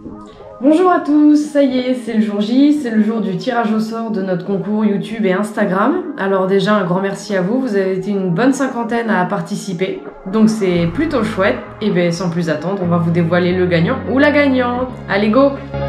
Bonjour à tous, ça y est, c'est le jour J, c'est le jour du tirage au sort de notre concours YouTube et Instagram. Alors déjà, un grand merci à vous, vous avez été une bonne cinquantaine à participer, donc c'est plutôt chouette. Et bien sans plus attendre, on va vous dévoiler le gagnant ou la gagnante. Allez go!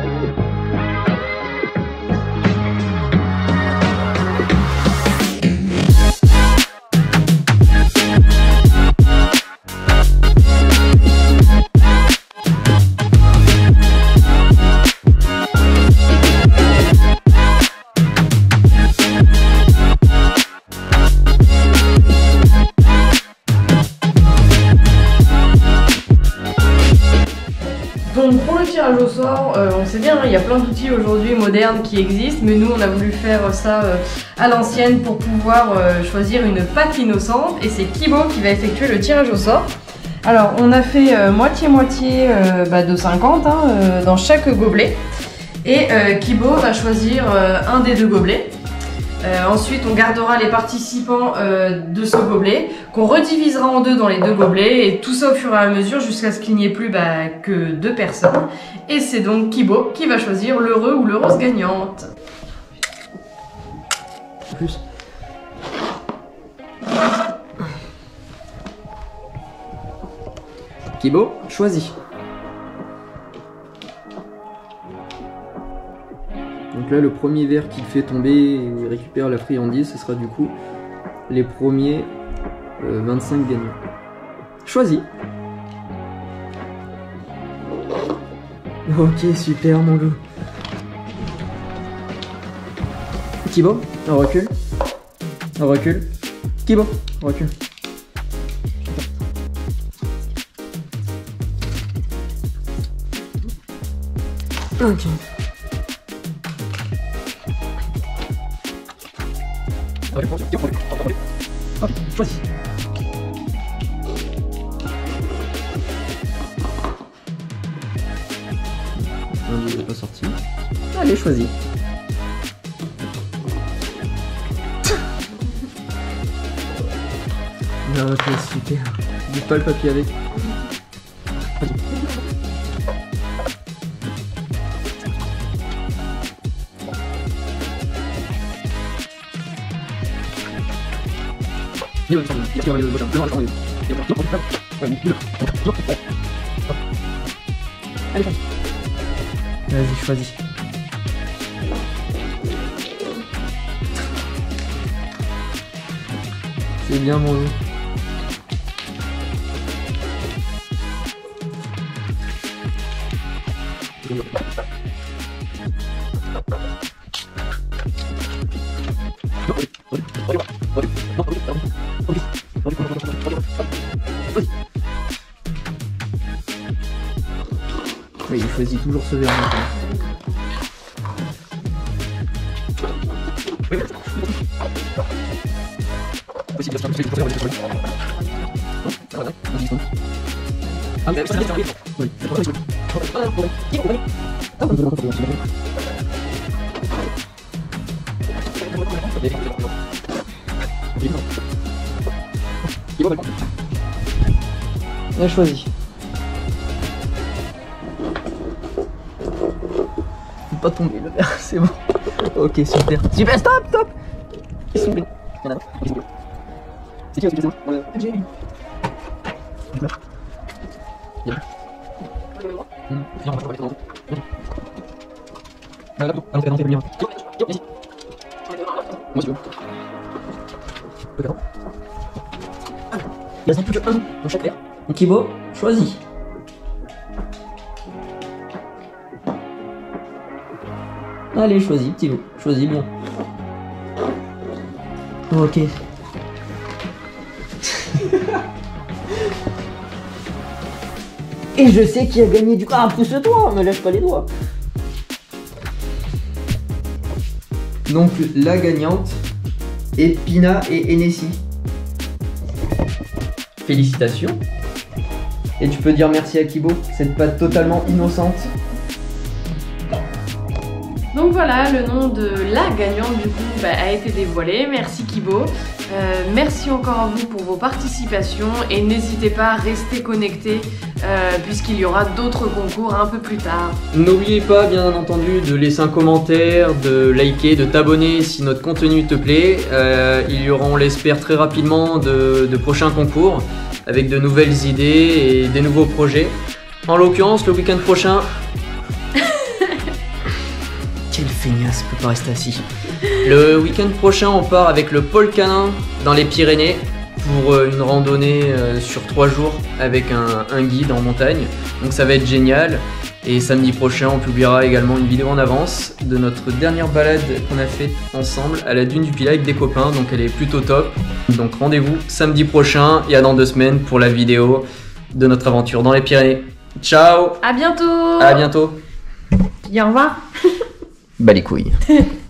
Donc pour le tirage au sort, on sait bien, il y a plein d'outils aujourd'hui modernes qui existent, mais nous on a voulu faire ça à l'ancienne pour pouvoir choisir une pâte innocente, et c'est Kibo qui va effectuer le tirage au sort. Alors on a fait moitié-moitié de 50 dans chaque gobelet, et Kibo va choisir un des deux gobelets. Ensuite, on gardera les participants de ce gobelet, qu'on redivisera en deux dans les deux gobelets, et tout ça au fur et à mesure jusqu'à ce qu'il n'y ait plus que 2 personnes. Et c'est donc Kibo qui va choisir l'heureux ou l'heureuse gagnante. Plus. Kibo, choisis. Donc là, le premier verre qu'il fait tomber et récupère la friandise, ce sera du coup les premiers 25 gagnants. Choisis. Ok, super mon loup. Kibo, on recule. On recule. Kibo, on recule. Ok. Ok, choisis. Il n'est pas sorti. Allez, choisis. Ok, super. Bouge pas le papier avec. Allez, vas-y, choisis. C'est bien mon loup. Oui, il choisit toujours ce verre maintenant. Il a choisi. Faut pas tomber le verre, c'est bon. Ok, super. Super, stop, stop. Ils sont bien. Il y en a un. C'est qui aussi? J'ai lui. Il reste plus que 1 dans chaque verre. Donc Kibo, choisis. Allez, choisis, petit loup. Choisis bien. Ok. Et je sais qui a gagné du coup. Ah, pousse-toi, me lève pas les doigts. Donc la gagnante est Pina et Enessi. Félicitations. Et tu peux dire merci à Kibo, cette pâte totalement innocente. Donc voilà, le nom de la gagnante du coup a été dévoilé. Merci Kibo. Merci encore à vous pour vos participations et n'hésitez pas à rester connectés puisqu'il y aura d'autres concours un peu plus tard. N'oubliez pas bien entendu de laisser un commentaire, de liker, de t'abonner si notre contenu te plaît. Il y aura, on l'espère, très rapidement de prochains concours avec de nouvelles idées et des nouveaux projets. En l'occurrence, le week-end prochain... Quel feignasse peut pas rester assis. Le week-end prochain, on part avec le Pôle Canin dans les Pyrénées pour une randonnée sur 3 jours avec un guide en montagne. Donc ça va être génial. Et samedi prochain, on publiera également une vidéo en avance de notre dernière balade qu'on a faite ensemble à la dune du Pilat avec des copains. Donc elle est plutôt top. Donc rendez-vous samedi prochain et à dans 2 semaines pour la vidéo de notre aventure dans les Pyrénées. Ciao! À bientôt! À bientôt! Dis au revoir! Bah les couilles.